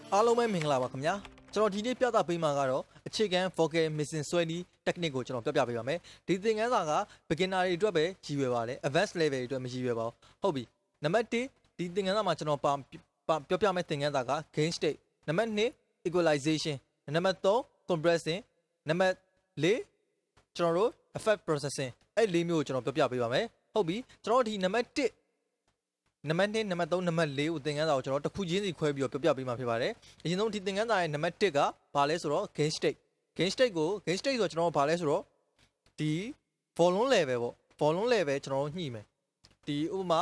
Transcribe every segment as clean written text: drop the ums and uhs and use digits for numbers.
အားလုံးပဲမင်္ဂလာပါခင်ဗျာကျွန်တော်ဒီနေ့ပြသပေးမှာကတော့အခြေခံ vocal mixing ဆွဲနည်း technique ကိုကျွန်တော်ပြပေးပါမယ်ဒီသင်ခန်းစာက beginner တွေအတွက်ပဲရည်ရွယ်ပါတယ် advanced level တွေအတွက်မရည်ရွယ်ပါဘူးဟုတ်ပြီနံပါတ်1ဒီသင်ခန်းစာမှာကျွန်တော်ပြောပြမယ့်သင်ခန်းစာက gain state နံပါတ်2 equalization နံပါတ်3 compressing နံပါတ်4ကျွန်တော်တို့ effect processing အဲ့၄မျိုးကိုကျွန်တော်ပြပေးပါမယ်ဟုတ်ပြီကျွန်တော်ဒီနံပါတ်1နံပါတ်2နံပါတ်3နံပါတ်4ကိုသင်ခန်းစာကိုကျွန်တော်တစ်ခုချင်းစီခွဲပြီးတော့ပြပေးမှာဖြစ်ပါတယ်အရင်ဆုံးဒီသင်ခန်းစာရဲ့နံပါတ်1ကဘာလဲဆိုတော့ gain state ဆိုတော့ကျွန်တော်ဘာလဲဆိုတော့ဒီ volume level ပေါ့ volume level ကျွန်တော်တို့ညှိမယ်ဒီဥပမာ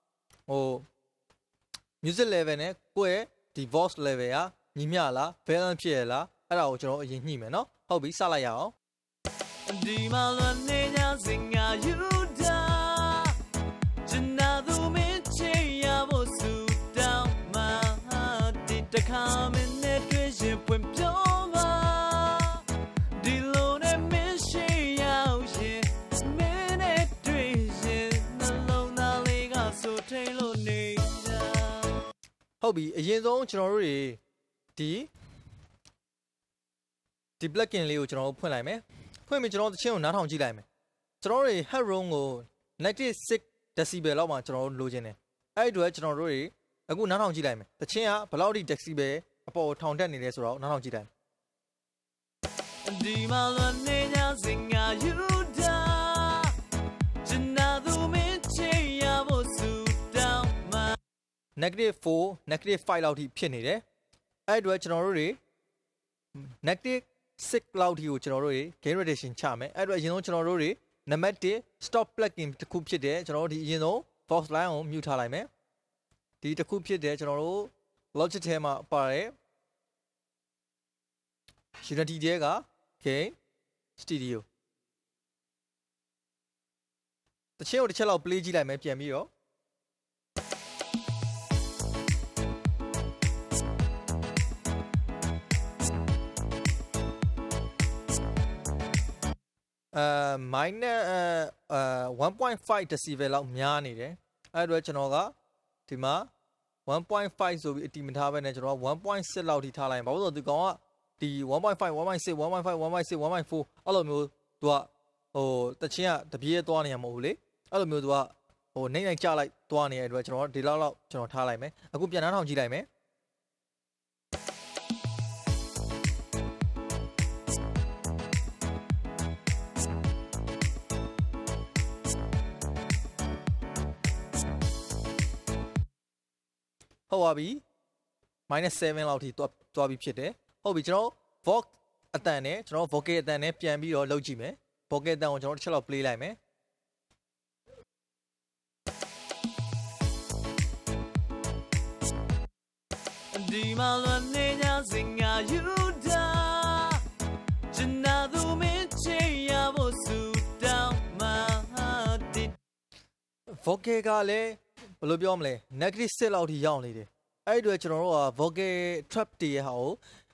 music level နဲ့ကိုယ့်ရဲ့ဒီ voice level ကညီမျှလား balance ဖြစ်ရလားအဲ့ဒါကိုကျွန်တော်အရင်ညှိမယ်နော်ဟုတ်ပြီစလိုက်ရအောင်ဒီမှာလွန်နေ냐စင်ငါယူတာကျွန်တော်သူမင်းချေရဖို့ဆူတောင်းမှာဒီတခါမင်းနဲ့တွေ့ရင်ပွင့်ပြောပါဒီလိုနဲ့မင်းရှိရောက်ရင်မင်းနဲ့တွေ့ရင်နှလုံးသားလေးကဆိုထိန်လို့နေတာဟုတ်ပြီအရင်ဆုံးကျွန်တော်တို့တွေဒီ plugin လေးကိုကျွန်တော်တို့ဖွင့်လိုက်မယ်ဖွင့်ပြီးကျွန်တော်တို့တချင်းကိုနားထောင်ကြည့်လိုက်မယ်ကျွန်တော်တို့ head room ကို -6 decibel လောက်မှကျွန်တော်တို့လိုချင်တယ်အဲ့ဒီအတွက်ကျွန်တော်တို့တွေအခုနားထောင်ကြည့်လိုက်မယ်တချင်းကဘယ်လောက်ထိ decibel အပေါ်ထောင်တက်နေလဲဆိုတော့နားထောင်ကြည့်လိုက်ဒီမှာလွန်နေ냐စင်ငါယူတာကျွန်တော်သူမင်းချေရဖို့ဆူတောင်းမှာ -4 -5 လောက်ထိဖြစ်နေတယ်အဲ့ဒီအတွက်ကျွန်တော်တို့တွေ -6 လောက်ထိကိုကျွန်တော်တို့တွေ gain reduction ချမယ်အဲ့တော့အရင်ဆုံးကျွန်တော်တို့တွေနံပါတ်1 stop plugin တစ်ခုဖြစ်တဲ့ကျွန်တော်တို့ဒီအရင်ဆုံး voice line ကို mute ထားလိုက်မယ်ဒီတစ်ခုဖြစ်တဲ့ကျွန်တော်တို့ logic ထဲမှာပါတဲ့ unity တဲက gain studio တစ်ချက်ကိုတစ်ချက်လောက် play ကြည့်လိုက်မယ်ပြန်ပြီးတော့-1.5 decibel လောက်များနေတယ်အဲ့တော့ကျွန်တော်ကဒီမှာ 1.5 ဆိုပြီးအတိမထားပဲနဲ့ကျွန်တော်က 1.6 လောက်ထိထားလိုက်ရင်ဘာလို့ဆိုတော့ဒီကောင်ကဒီ 1.5 1.6 1.5 1.6 1.4 အဲ့လိုမျိုးသူကတချင်းကတပြေးသွားနေရမဟုတ်ဘူးလေအဲ့လိုမျိုးသူကနှိမ့်ကြလိုက်သွားနေတဲ့အတွက်ကျွန်တော်ဒီလောက်ကျွန်တော်ထားလိုက်မယ်အခုပြန်နှားထောင်ကြည့်လိုက်မယ်ဟုတ်ပါပြီ -7 လောက်ထိသွားပြီးဖြစ်တယ်ဟုတ်ပြီကျွန်တော် vocal အတန်နဲ့ကျွန်တော် vocal အတန်နဲ့ပြန်ပြီးတော့လုပ်ကြည့်မယ် vocal အတန်ကိုကျွန်တော်တစ်ချက်လောက် play လိုက်မယ်ဒီမှာလွန်နေ냐စင်ငါယူတာကျွန်တော်သူမင်းချေရဖို့ဆူတောင်းမှာဒီ vocal ကလည်းဘယ်လိုပြောမလဲ -6 လောက်ထိရောက်နေတယ်အဲ့ဒီတော့ကျွန်တော်တို့က vocal trap တည်းဟာကို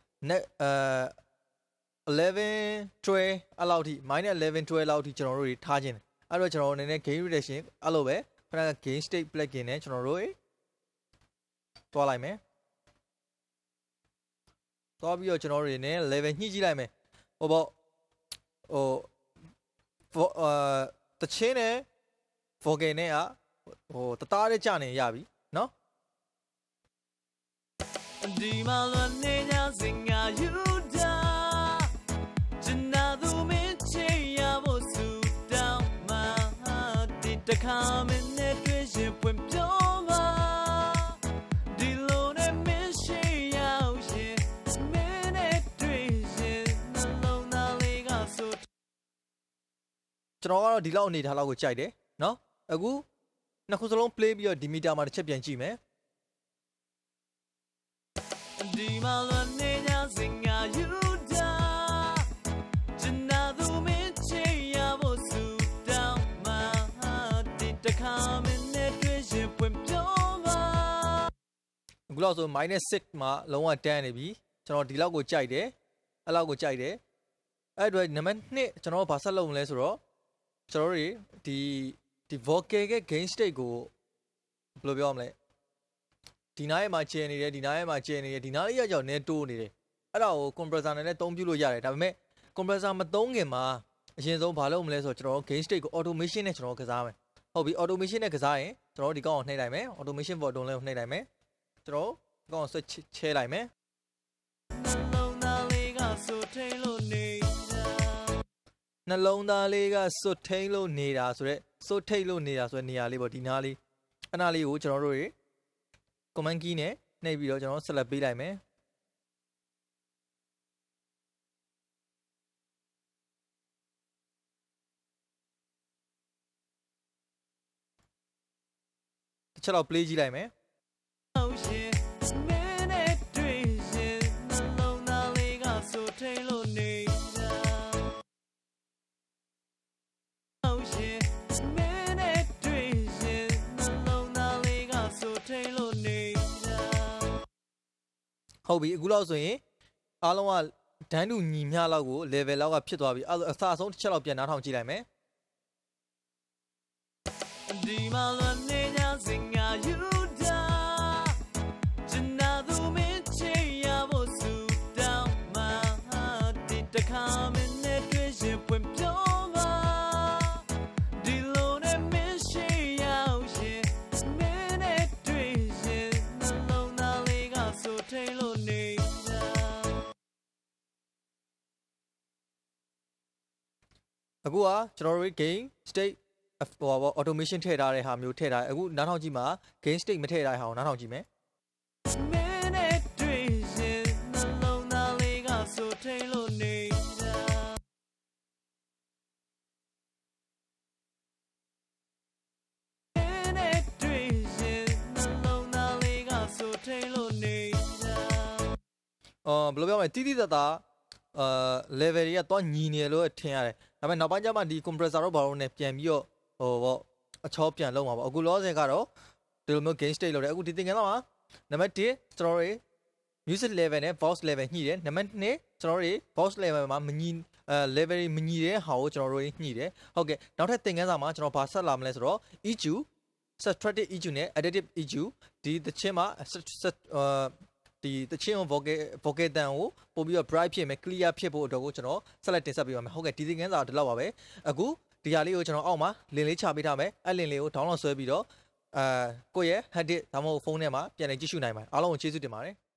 11 12အဲ့လောက်ထိ -11 12လောက်ထိကျွန်တော်တို့ထားခြင်းတယ်အဲ့တော့ကျွန်တော်တို့အနေနဲ့ gain reduction အဲ့လိုပဲခဏ gain state plugin နဲ့ကျွန်တော်တို့တွားလိုက်မယ်တွားပြီးတော့ကျွန်တော်တို့အနေနဲ့ level ညှိကြည့်လိုက်မယ်ဟိုပေါ့တချင်းနဲ့ vocal နဲ့ကတသားလေးကြာနေရပြီနော်ဒီမှာလွန်နေ냐စင်ငါယူတာကျွန်တော်သူမင်းချေရဖို့ဆူတောင်းမှာဒီတခါမင်းနဲ့တွေ့ရင်ပွင့်ပြောပါဒီလိုနဲ့မင်းရှိရောက်ရင်မင်းနဲ့တွေ့ရင်နှလုံးသားလေးကဆိုကျွန်တော်ကတော့ဒီလောက်အနေထားလောက်ကိုကြိုက်တယ်နော်အခုနှစ်ခုစလုံး play ပြီးတော့ဒီမီတာမှာတစ်ချက်ပြန်ကြည့်မယ်ဒီမှာလွန်နေ냐စင်ငါယူတာကျွန်တော်သူမင်းချေရဖို့ဆူတောင်းမှာဒီတခါမင်းနဲ့တွေ့ရင်ပွင့်ပြောပါအခုလောက်ဆို -6 မှာလုံးဝတန်းနေပြီကျွန်တော်ဒီလောက်ကိုကြိုက်တယ်အဲ့လောက်ကိုကြိုက်တယ်အဲ့အတွက်နံပါတ်2ကျွန်တော်ဘာဆက်လုပ်မလဲဆိုတော့ကျွန်တော်တို့ဒီ vocal ရဲ့ gain state ကိုဘယ်လိုပြောမလဲဒီနားရဲ့မှာကျနေတယ်ဒီနားရဲ့မှာကျနေတယ်ဒီနားလေးရကြောင်နေတိုးနေတယ်အဲ့ဒါကို compressor နဲ့လည်းသုံးပြလို့ရတယ်ဒါပေမဲ့ compressor မသုံးခင်မှာအရင်ဆုံးဘာလုပ်မလဲဆိုတော့ကျွန်တော် gain state ကို automation နဲ့ကျွန်တော်ကစားမယ်ဟုတ်ပြီ automation နဲ့ကစားရင်ကျွန်တော်ဒီကောင်ကိုနှိပ်လိုက်မယ် automation button လေးကိုနှိပ်လိုက်မယ်ကျွန်တော်ဒီကောင်ကို switch ချဲလိုက်မယ်နှလုံးသားလေးကစွတ်ထိန်လို့နေတာဆိုတော့စွတ်ထိတ်လို့နေတာဆိုတဲ့နေရာလေးပေါ့ဒီနားလေးအဲ့နားလေးကိုကျွန်တော်တို့တွေ command key နဲ့နှိပ်ပြီးတော့ကျွန်တော်ဆက်လက်ပေးလိုက်မယ်တစ်ချက်တော့ play ကြည့်လိုက်မယ်ဟုတ်ပြီအခုလောက်ဆိုရင်အားလုံးကဒန်းတူညီမျှလောက်ကို level လောက်ကဖြစ်သွားပြီအဲ့အစအဆုံးတစ်ချက်လောက်ပြန်နားထောင်ကြည့်လိုက်မယ်ဒီမှာလည်းနေညာစင်ငါယူတာဂျနာသူမင်းချေရဖို့စူတောင်းမှာဒီတခါမင်းနဲ့တွေ့ရင်ပွင့်ပြောပါဒီလိုနဲ့မင်းရှိရောက်ရင်မင်းနဲ့တွေ့ရင်နှလုံးသားလေးကဆိုထိန်လို့နေတာအခုကကျွန်တော်တို့ game state automation ထည့်ထားတဲ့ဟာမျိုးထည့်ထားတယ်အခုနားထောင်ကြည့်မှာ gain state မထည့်ထားတဲ့ဟာကိုနားထောင်ကြည့်မယ်ဘယ်လိုပြောမလဲတိတိတတ်တာlevel တွေကတော့ညီနေလို့ထင်ရတယ်ဒါပေမဲ့နောက်ပိုင်းကျမှဒီ compressor တော့ဘာလို့ ਨੇ ပြန်ပြီးတော့ပေါ့အချောပြန်လုံးမှာပေါ့အခုလောဆယ်ကတော့ဒီလိုမျိုး gain state လုပ်တယ်အခုဒီသင်ခန်းစာမှာနံပါတ်1ကျွန်တော်တို့ music level နဲ့ voice level ညှိတယ်နံပါတ်2ကျွန်တော်တို့ voice level မှာမညီ level မညီတဲ့ဟာကိုကျွန်တော်တို့ညှိတယ်ဟုတ်ကဲ့နောက်ထပ်သင်ခန်းစာမှာကျွန်တော်ဘာဆက်လာမလဲဆိုတော့ EQ subtractive EQ နဲ့ additive EQ ဒီသချင်းမှာဒီတချင်း vocal တန်ကိုပို့ပြီးတော့ bright ဖြစ်မယ် clear ဖြစ်ဖို့အတွက်ကိုကျွန်တော်ဆက်လက်တင်ဆက်ပေးပါမယ်ဟုတ်ကဲ့ဒီသင်ခန်းစာဒီလောက်ပါပဲအခုဒီဟာလေးကိုကျွန်တော်အောက်မှာ link လေးချပေးထားမယ်အဲ့ link လေးကို download ဆွဲပြီးတော့ကိုယ့်ရဲ့ headset ဒါမှမဟုတ်ဖုန်းထဲမှာပြန်လည်ကြည့်ရှုနိုင်ပါတယ်အားလုံးကိုကျေးဇူးတင်ပါတယ်